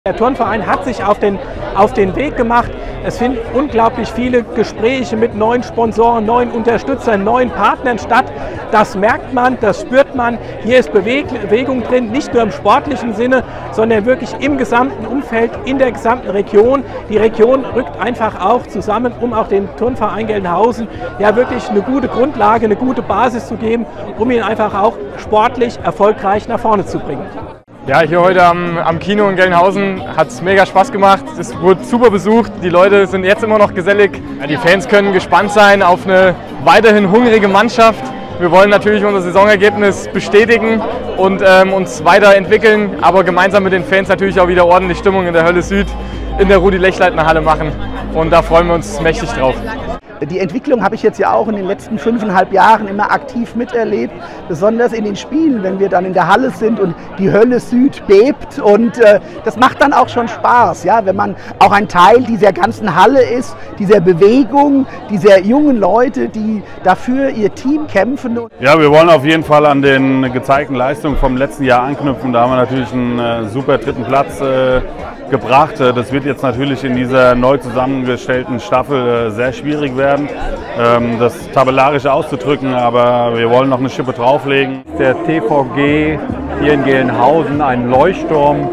Der Turnverein hat sich auf den Weg gemacht. Es finden unglaublich viele Gespräche mit neuen Sponsoren, neuen Unterstützern, neuen Partnern statt. Das merkt man, das spürt man. Hier ist Bewegung drin, nicht nur im sportlichen Sinne, sondern wirklich im gesamten Umfeld, in der gesamten Region. Die Region rückt einfach auch zusammen, um auch dem Turnverein Gelnhausen ja wirklich eine gute Grundlage, eine gute Basis zu geben, um ihn einfach auch sportlich erfolgreich nach vorne zu bringen. Ja, hier heute am Kino in Gelnhausen hat es mega Spaß gemacht. Es wurde super besucht. Die Leute sind jetzt immer noch gesellig. Ja, die Fans können gespannt sein auf eine weiterhin hungrige Mannschaft. Wir wollen natürlich unser Saisonergebnis bestätigen und uns weiterentwickeln, aber gemeinsam mit den Fans natürlich auch wieder ordentlich Stimmung in der Hölle Süd in der Rudi-Lechleitner-Halle machen. Und da freuen wir uns mächtig drauf. Die Entwicklung habe ich jetzt ja auch in den letzten 5,5 Jahren immer aktiv miterlebt, besonders in den Spielen, wenn wir dann in der Halle sind und die Hölle Süd bebt, und das macht dann auch schon Spaß, ja, wenn man auch ein Teil dieser ganzen Halle ist, dieser Bewegung, dieser jungen Leute, die dafür ihr Team kämpfen. Ja, wir wollen auf jeden Fall an den gezeigten Leistungen vom letzten Jahr anknüpfen. Da haben wir natürlich einen super 3. Platz gebracht. Das wird jetzt natürlich in dieser neu zusammengestellten Staffel sehr schwierig werden, das tabellarisch auszudrücken, aber wir wollen noch eine Schippe drauflegen. Der TVG hier in Gelnhausen ein Leuchtturm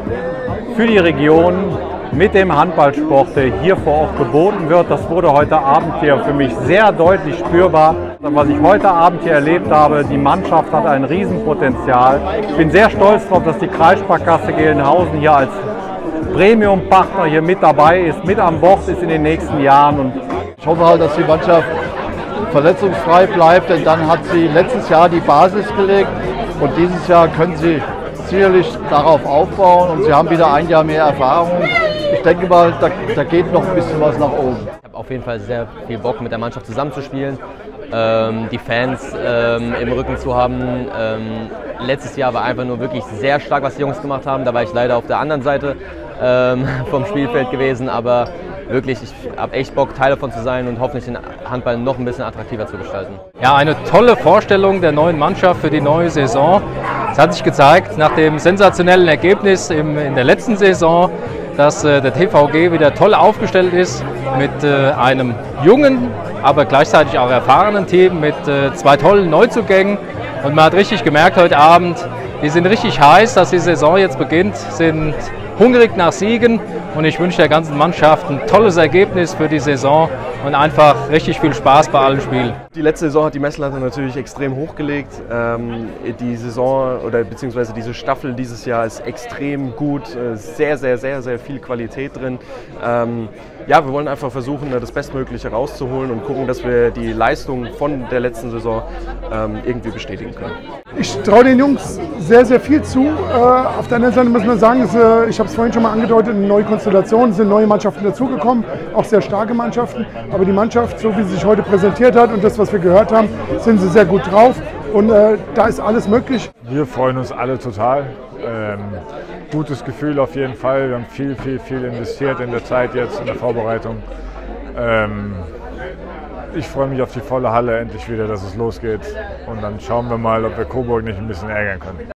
für die Region mit dem Handballsport, der hier vor Ort geboten wird. Das wurde heute Abend hier für mich sehr deutlich spürbar. Was ich heute Abend hier erlebt habe, die Mannschaft hat ein Riesenpotenzial. Ich bin sehr stolz darauf, dass die Kreissparkasse Gelnhausen hier als Premium-Partner hier mit dabei ist, mit an Bord ist in den nächsten Jahren. Und ich hoffe halt, dass die Mannschaft verletzungsfrei bleibt, denn dann hat sie letztes Jahr die Basis gelegt und dieses Jahr können sie sicherlich darauf aufbauen und sie haben wieder ein Jahr mehr Erfahrung. Ich denke mal, da geht noch ein bisschen was nach oben. Ich habe auf jeden Fall sehr viel Bock, mit der Mannschaft zusammenzuspielen, die Fans im Rücken zu haben. Letztes Jahr war einfach nur wirklich sehr stark, was die Jungs gemacht haben. Da war ich leider auf der anderen Seite vom Spielfeld gewesen, aber wirklich, ich habe echt Bock, Teil davon zu sein und hoffentlich den Handball noch ein bisschen attraktiver zu gestalten. Ja, eine tolle Vorstellung der neuen Mannschaft für die neue Saison. Es hat sich gezeigt, nach dem sensationellen Ergebnis in der letzten Saison, dass der TVG wieder toll aufgestellt ist mit einem jungen, aber gleichzeitig auch erfahrenen Team mit 2 tollen Neuzugängen. Und man hat richtig gemerkt heute Abend, die sind richtig heiß, dass die Saison jetzt beginnt, sind hungrig nach Siegen, und ich wünsche der ganzen Mannschaft ein tolles Ergebnis für die Saison und einfach richtig viel Spaß bei allen Spielen. Die letzte Saison hat die Messlatte natürlich extrem hochgelegt. Die Saison oder beziehungsweise diese Staffel dieses Jahr ist extrem gut, sehr viel Qualität drin. Ja, wir wollen einfach versuchen, das Bestmögliche rauszuholen und gucken, dass wir die Leistung von der letzten Saison irgendwie bestätigen können. Ich traue den Jungs sehr viel zu. Auf der anderen Seite muss man sagen, ich habe es vorhin schon mal angedeutet, eine neue Konstellation, es sind neue Mannschaften dazugekommen, auch sehr starke Mannschaften. Aber die Mannschaft, so wie sie sich heute präsentiert hat und das, was wir gehört haben, sind sie sehr gut drauf. Und da ist alles möglich. Wir freuen uns alle total. Gutes Gefühl auf jeden Fall. Wir haben viel investiert in der Zeit jetzt, in der Vorbereitung. Ich freue mich auf die volle Halle endlich wieder, dass es losgeht. Und dann schauen wir mal, ob wir Coburg nicht ein bisschen ärgern können.